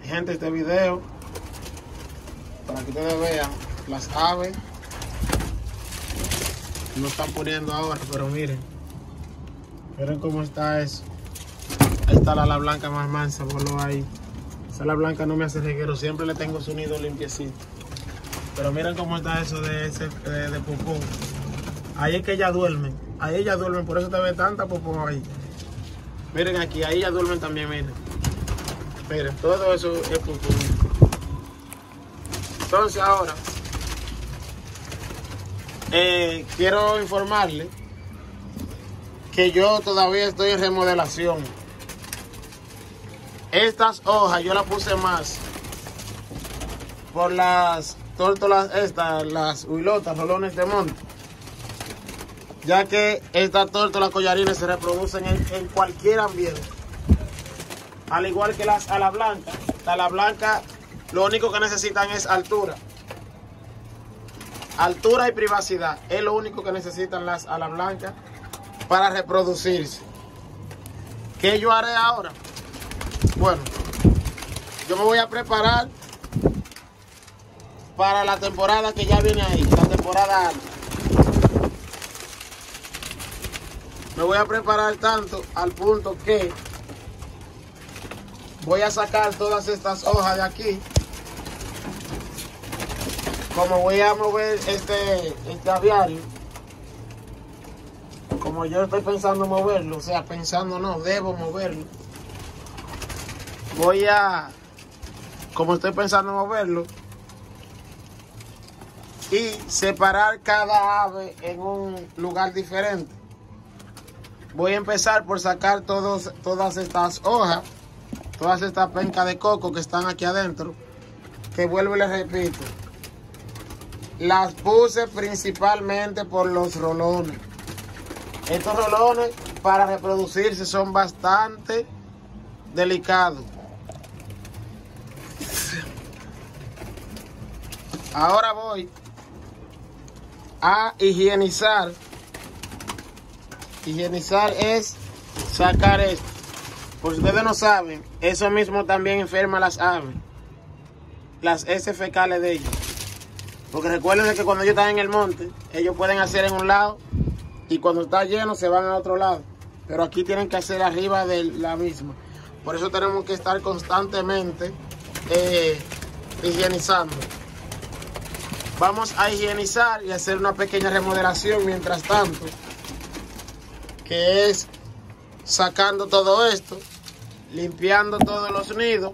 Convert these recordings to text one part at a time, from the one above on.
Gente, este video para que ustedes vean las aves. No están poniendo ahora, pero miren cómo está eso. Ahí está la ala blanca más mansa, ponlo ahí. Esa ala blanca no me hace reguero, siempre le tengo su nido limpiecito. Pero miren cómo está eso de popó. Ahí es que ellas duermen. Ahí ellas duermen, por eso te ve tanta popó ahí. Miren aquí, ahí ellas duermen también, miren. Miren, todo eso es popó. Entonces ahora, quiero informarle que yo todavía estoy en remodelación. Estas hojas yo las puse más por las tórtolas estas, las huilotas, rolones de monte, ya que estas tórtolas collarines se reproducen en cualquier ambiente, al igual que las alas blancas. Las alas blancas lo único que necesitan es altura y privacidad, es lo único que necesitan las alas blancas para reproducirse. ¿Qué yo haré ahora? Bueno, yo me voy a preparar para la temporada que ya viene ahí, la temporada alta. Me voy a preparar tanto al punto que voy a sacar todas estas hojas de aquí. Como voy a mover este aviario, como yo estoy pensando moverlo, o sea, pensando no, debo moverlo. Como estoy pensando moverlo, y separar cada ave en un lugar diferente. Voy a empezar por sacar todas estas hojas, todas estas pencas de coco que están aquí adentro, que vuelvo y les repito, las puse principalmente por los rolones. Estos rolones para reproducirse son bastante delicados. Ahora voy a higienizar. Higienizar es sacar esto. Por si ustedes no saben, eso mismo también enferma a las aves, las heces fecales de ellos. Porque recuerden que cuando ellos están en el monte, ellos pueden hacer en un lado y cuando está lleno se van a otro lado. Pero aquí tienen que hacer arriba de la misma. Por eso tenemos que estar constantemente higienizando. Vamos a higienizar y hacer una pequeña remodelación mientras tanto, que es sacando todo esto, limpiando todos los nidos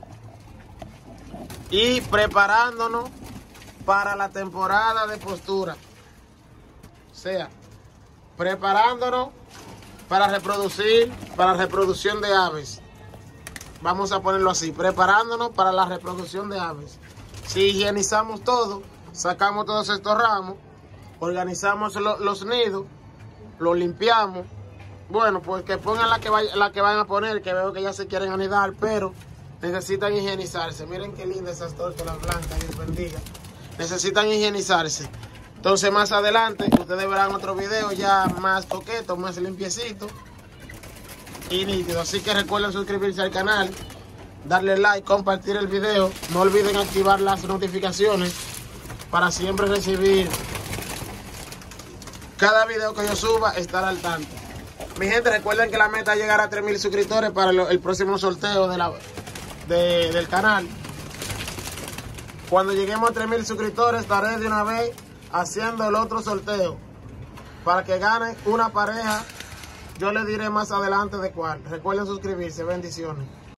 y preparándonos para la temporada de postura. O sea, preparándonos para reproducción de aves. Vamos a ponerlo así, preparándonos para la reproducción de aves. Si higienizamos todo, sacamos todos estos ramos, organizamos los nidos, los limpiamos. Bueno, pues que pongan la que van a poner, que veo que ya se quieren anidar, pero necesitan higienizarse. Miren qué lindas esas tórtolas blancas, Dios bendiga. Necesitan higienizarse. Entonces más adelante ustedes verán otro video ya más coqueto, más limpiecito y nítido. Así que recuerden suscribirse al canal, darle like, compartir el video. No olviden activar las notificaciones para siempre recibir cada video que yo suba, estar al tanto. Mi gente, recuerden que la meta es llegar a 3,000 suscriptores para el próximo sorteo del canal. Cuando lleguemos a 3,000 suscriptores estaré de una vez haciendo el otro sorteo para que ganen una pareja. Yo les diré más adelante de cuál. Recuerden suscribirse. Bendiciones.